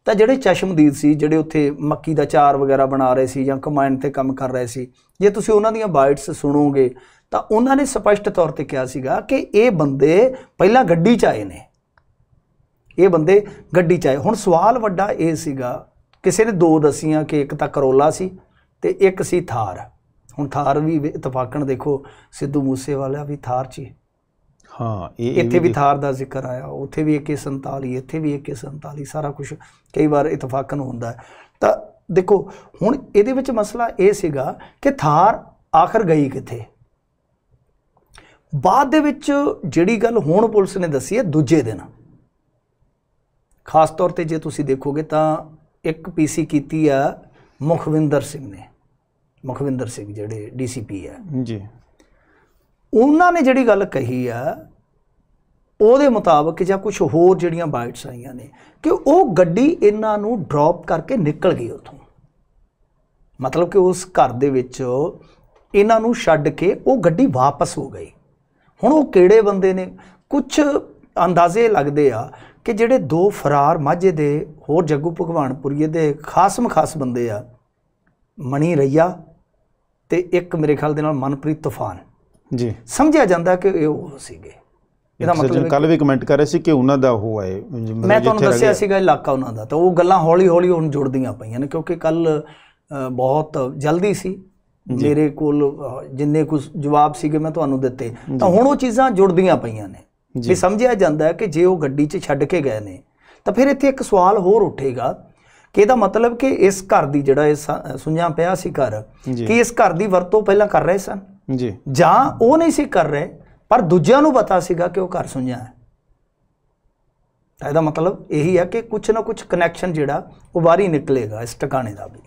ਤਾਂ ਜਿਹੜੇ ਚਸ਼ਮਦੀਦ ਸੀ, ਜਿਹੜੇ ਉੱਥੇ ਮੱਕੀ ਦਾ ਚਾਰ ਵਗੈਰਾ ਬਣਾ ਰਹੇ ਸੀ ਜਾਂ ਕੰਬਾਈਨ 'ਤੇ ਕੰਮ ਕਰ ਰਹੇ ਸੀ, ਜੇ ਤੁਸੀਂ ਉਹਨਾਂ ਦੀਆਂ ਬਾਈਟਸ ਸੁਣੋਗੇ ਤਾਂ ਉਹਨਾਂ ਨੇ ਸਪਸ਼ਟ ਤੌਰ 'ਤੇ ਕਿਹਾ ਸੀਗਾ ਕਿ ਇਹ ਬੰਦੇ ਪਹਿਲਾਂ ਗੱਡੀ 'ਚ ਆਏ ਨੇ, ਇਹ ਬੰਦੇ ਗੱਡੀ 'ਚ ਆਏ। ਹੁਣ ਸਵਾਲ ਵੱਡਾ ਇਹ ਸੀਗਾ, ਕਿਸੇ ਨੇ ਦੋ ਦੱਸੀਆਂ ਕਿ ਇੱਕ ਤਾਂ ਕਰੋਲਾ ਸੀ ਅਤੇ ਇੱਕ ਸੀ ਥਾਰ। ਹੁਣ ਥਾਰ ਵੀ ਇਤਫਾਕਣ ਦੇਖੋ ਸਿੱਧੂ ਮੂਸੇਵਾਲਾ ਵੀ ਥਾਰ 'ਚ ਹੀ, ਹਾਂ ਇੱਥੇ ਵੀ ਥਾਰ ਦਾ ਜ਼ਿਕਰ ਆਇਆ, ਉੱਥੇ ਵੀ AK-47, ਇੱਥੇ ਵੀ AK-47, ਸਾਰਾ ਕੁਛ ਕਈ ਵਾਰ ਇਤਫਾਕਨ ਹੁੰਦਾ ਹੈ। ਤਾਂ ਦੇਖੋ ਹੁਣ ਇਹਦੇ ਵਿੱਚ ਮਸਲਾ ਇਹ ਸੀਗਾ ਕਿ ਥਾਰ ਆਖਰ ਗਈ ਕਿੱਥੇ। ਬਾਅਦ ਦੇ ਵਿੱਚ ਜਿਹੜੀ ਗੱਲ ਹੁਣ ਪੁਲਿਸ ਨੇ ਦੱਸੀ ਹੈ, ਦੂਜੇ ਦਿਨ ਖਾਸ ਤੌਰ 'ਤੇ ਜੇ ਤੁਸੀਂ ਦੇਖੋਗੇ ਤਾਂ ਇੱਕ PC ਕੀਤੀ ਆ ਮੁਖਵਿੰਦਰ ਸਿੰਘ ਨੇ, ਮੁਖਵਿੰਦਰ ਸਿੰਘ ਜਿਹੜੇ DCP ਹੈ ਜੀ, ਉਹਨਾਂ ਨੇ ਜਿਹੜੀ ਗੱਲ ਕਹੀ ਆ ਉਹਦੇ ਮੁਤਾਬਕ ਜਾਂ ਕੁਝ ਹੋਰ ਜਿਹੜੀਆਂ ਬਾਈਟਸ ਆਈਆਂ ਨੇ ਕਿ ਉਹ ਗੱਡੀ ਇਹਨਾਂ ਨੂੰ ਡ੍ਰੌਪ ਕਰਕੇ ਨਿਕਲ ਗਈ ਉੱਥੋਂ, ਮਤਲਬ ਕਿ ਉਸ ਘਰ ਦੇ ਵਿੱਚ ਇਹਨਾਂ ਨੂੰ ਛੱਡ ਕੇ ਉਹ ਗੱਡੀ ਵਾਪਸ ਹੋ ਗਈ। ਹੁਣ ਉਹ ਕਿਹੜੇ ਬੰਦੇ ਨੇ, ਕੁਝ ਅੰਦਾਜ਼ੇ ਲੱਗਦੇ ਆ ਕਿ ਜਿਹੜੇ ਦੋ ਫਰਾਰ ਮਾਝੇ ਦੇ ਹੋਰ ਜੱਗੂ ਭਗਵਾਨਪੁਰੀਏ ਦੇ ਖਾਸ ਬੰਦੇ ਆ, ਮਣੀ ਰਈਆ ਤੇ ਇੱਕ ਮੇਰੇ ਖਿਆਲ ਦੇ ਨਾਲ ਮਨਪ੍ਰੀਤ ਤੂਫਾਨ ਜੀ, ਸਮਝਿਆ ਜਾਂਦਾ ਕਿ ਇਹ ਉਹ ਸੀਗੇ। ਇਹਦਾ ਮਤਲਬ ਕੱਲ ਵੀ ਕਮੈਂਟ ਕਰ ਰਹੇ ਸੀ ਕਿ ਉਹਨਾਂ ਦਾ ਉਹ ਹੈ, ਮੈਂ ਤੁਹਾਨੂੰ ਦੱਸਿਆ ਸੀਗਾ ਇਲਾਕਾ ਉਹਨਾਂ ਦਾ, ਤਾਂ ਉਹ ਗੱਲਾਂ ਹੌਲੀ ਹੁਣ ਜੁੜਦੀਆਂ ਪਈਆਂ ਨੇ ਕਿਉਂਕਿ ਕੱਲ ਬਹੁਤ ਜਲਦੀ ਸੀ, ਮੇਰੇ ਕੋਲ ਜਿੰਨੇ ਕੁ ਜਵਾਬ ਸੀਗੇ ਮੈਂ ਤੁਹਾਨੂੰ ਦਿੱਤੇ, ਤਾਂ ਹੁਣ ਉਹ ਚੀਜ਼ਾਂ ਜੁੜਦੀਆਂ ਪਈਆਂ ਨੇ ਵੀ ਸਮਝਿਆ ਜਾਂਦਾ ਕਿ ਜੇ ਉਹ ਗੱਡੀ 'ਚ ਛੱਡ ਕੇ ਗਏ ਨੇ ਤਾਂ ਫਿਰ ਇੱਥੇ ਇੱਕ ਸਵਾਲ ਹੋਰ ਉੱਠੇਗਾ ਕਿ ਇਹਦਾ ਮਤਲਬ ਕਿ ਇਸ ਘਰ ਦੀ ਜਿਹੜਾ ਇਹ ਸੁੰਝਾ ਪਿਆ ਸੀ ਘਰ, ਕਿ ਇਸ ਘਰ ਦੀ ਵਰਤੋਂ ਪਹਿਲਾਂ ਕਰ ਰਹੇ ਸਨ ਜੀ, ਜਾਂ ਉਹ ਨਹੀਂ ਸੀ ਕਰ ਰਹੇ ਪਰ ਦੂਜਿਆਂ ਨੂੰ ਪਤਾ ਸੀਗਾ ਕਿ ਉਹ ਘਰ ਸੁੰਝਾ ਹੈ। ਤਾਂ ਇਹਦਾ ਮਤਲਬ ਇਹੀ ਹੈ ਕਿ ਕੁਛ ਨਾ ਕੁਛ ਕਨੈਕਸ਼ਨ ਜਿਹੜਾ ਉਹ ਬਾਹਰ ਹੀ ਨਿਕਲੇਗਾ ਇਸ ਟਿਕਾਣੇ ਦਾ ਵੀ।